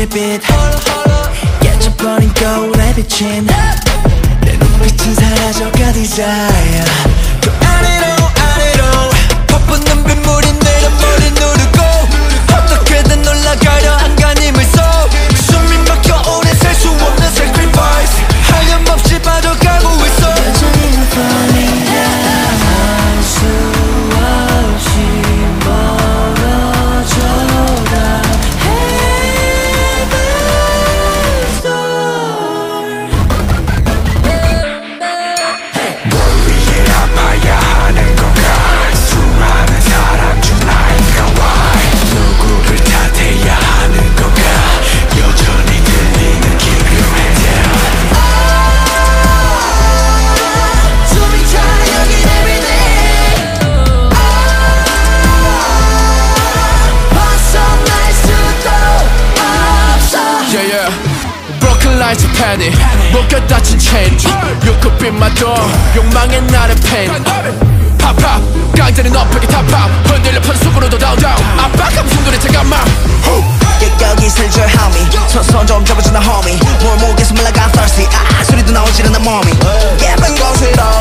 빛 깨져버린 거울에 비친 내 눈빛은 사라져가 desire 또 아래로 바쁜 눈빛물이 내려머리 누르고 어떻게든 올라가려 안간힘을 써 숨이 막혀 오래 셀 수 없는 sacrifice 하염없이 빠져가고 있어 여전히 난 falling down 수없이 멀어져가 heaven's door 뭘 위해 아파야 하는 건가 수많은 사람 중 나인가 why 누구를 탓해야 하는 건가 여전히 들리는 기묘해 숨이 차 여긴 everyday 벗어날 수도 없어 Yeah, yeah. Broken lights panic 목에 다친 chain You could be my door 욕망의 나를 pain Pop pop 깡패는 엎에게 top pop 흔들려 편속으로도 down down 압박감 순간에 잠깐만 여기 슬져 homie 손 좀 잡아주나 homie 몰목에서 말라가 thirsty 소리도 나오질 않는 몸이 예쁜 곳으로